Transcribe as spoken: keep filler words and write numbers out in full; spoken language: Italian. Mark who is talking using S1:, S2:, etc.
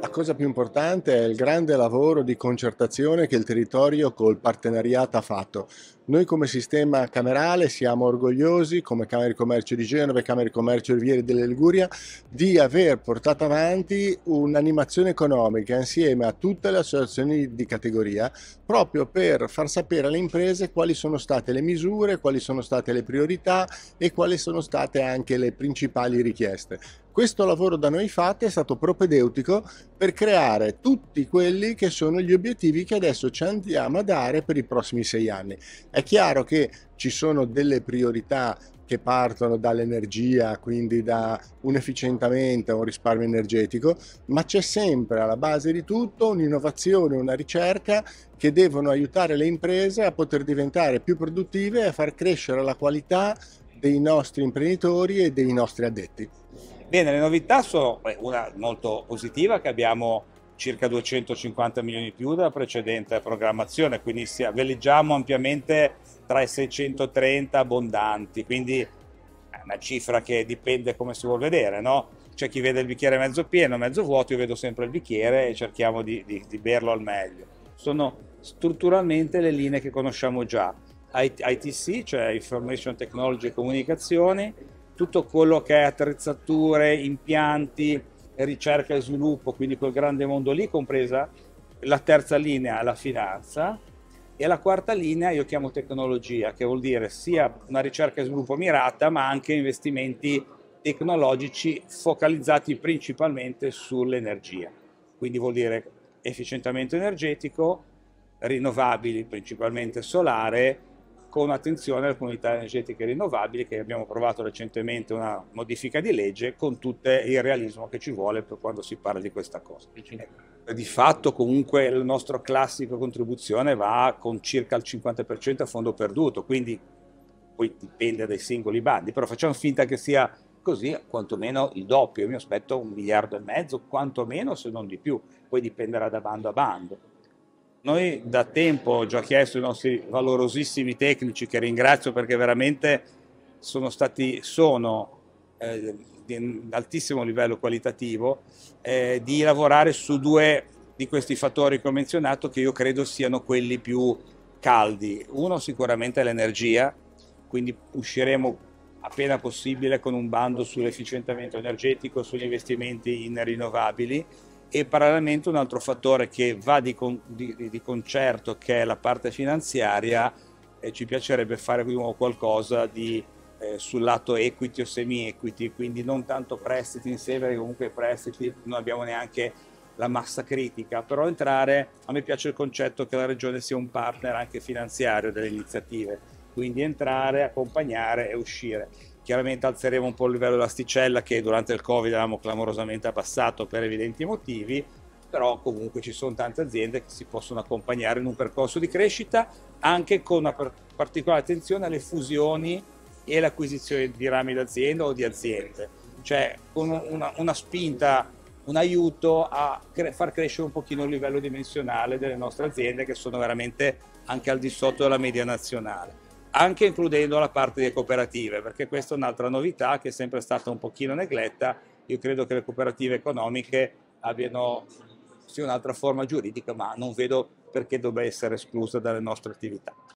S1: cosa più importante è il grande lavoro di concertazione che il territorio col partenariato ha fatto. Noi come sistema camerale siamo orgogliosi, come Camera di Commercio di Genova e Camera di Commercio Riviera della Liguria, di aver portato avanti un'animazione economica insieme a tutte le associazioni di categoria, proprio per far sapere alle imprese quali sono state le misure, quali sono state le priorità e quali sono state anche le principali richieste. Questo lavoro da noi fatto è stato propedeutico per creare tutti quelli che sono gli obiettivi che adesso ci andiamo a dare per i prossimi sei anni. È chiaro che ci sono delle priorità che partono dall'energia, quindi da un efficientamento, un risparmio energetico, ma c'è sempre alla base di tutto un'innovazione, una ricerca che devono aiutare le imprese a poter diventare più produttive e a far crescere la qualità dei nostri imprenditori e dei nostri addetti.
S2: Bene, le novità sono una molto positiva, che abbiamo circa duecentocinquanta milioni di più della precedente programmazione, quindi veleggiamo ampiamente tra i seicentotrenta abbondanti, quindi è una cifra che dipende come si vuol vedere, no? C'è chi vede il bicchiere mezzo pieno, mezzo vuoto, io vedo sempre il bicchiere e cerchiamo di, di, di berlo al meglio. Sono strutturalmente le linee che conosciamo già, I T C, cioè Information Technology e Comunicazioni, tutto quello che è attrezzature, impianti, ricerca e sviluppo, quindi quel grande mondo lì, compresa la terza linea, la finanza, e la quarta linea io chiamo tecnologia, che vuol dire sia una ricerca e sviluppo mirata, ma anche investimenti tecnologici focalizzati principalmente sull'energia. Quindi vuol dire efficientamento energetico, rinnovabili, principalmente solare, con attenzione alle comunità energetiche rinnovabili, che abbiamo approvato recentemente una modifica di legge con tutto il realismo che ci vuole per quando si parla di questa cosa. Di fatto comunque il nostro classico contribuzione va con circa il cinquanta per cento a fondo perduto, quindi poi dipende dai singoli bandi, però facciamo finta che sia così, quantomeno il doppio. Io mi aspetto un miliardo e mezzo, quantomeno, se non di più, poi dipenderà da bando a bando. Noi da tempo ho già chiesto ai nostri valorosissimi tecnici, che ringrazio perché veramente sono stati, sono eh, di altissimo livello qualitativo, eh, di lavorare su due di questi fattori che ho menzionato, che io credo siano quelli più caldi. Uno sicuramente è l'energia, quindi usciremo appena possibile con un bando sull'efficientamento energetico, sugli investimenti in rinnovabili, e parallelamente un altro fattore che va di, con, di, di concerto, che è la parte finanziaria, e ci piacerebbe fare qualcosa di, eh, sul lato equity o semi-equity, quindi non tanto prestiti in sé, perché comunque i prestiti non abbiamo neanche la massa critica, però entrare, a me piace il concetto che la Regione sia un partner anche finanziario delle iniziative, quindi entrare, accompagnare e uscire. Chiaramente alzeremo un po' il livello dell'asticella, che durante il Covid avevamo clamorosamente abbassato per evidenti motivi, però comunque ci sono tante aziende che si possono accompagnare in un percorso di crescita, anche con una particolare attenzione alle fusioni e l'acquisizione di rami d'azienda o di aziende, cioè con una, una spinta, un aiuto a cre- far crescere un pochino il livello dimensionale delle nostre aziende, che sono veramente anche al di sotto della media nazionale, anche includendo la parte delle cooperative, perché questa è un'altra novità che è sempre stata un pochino negletta. Io credo che le cooperative economiche abbiano sì un'altra forma giuridica, ma non vedo perché dovrebbe essere esclusa dalle nostre attività.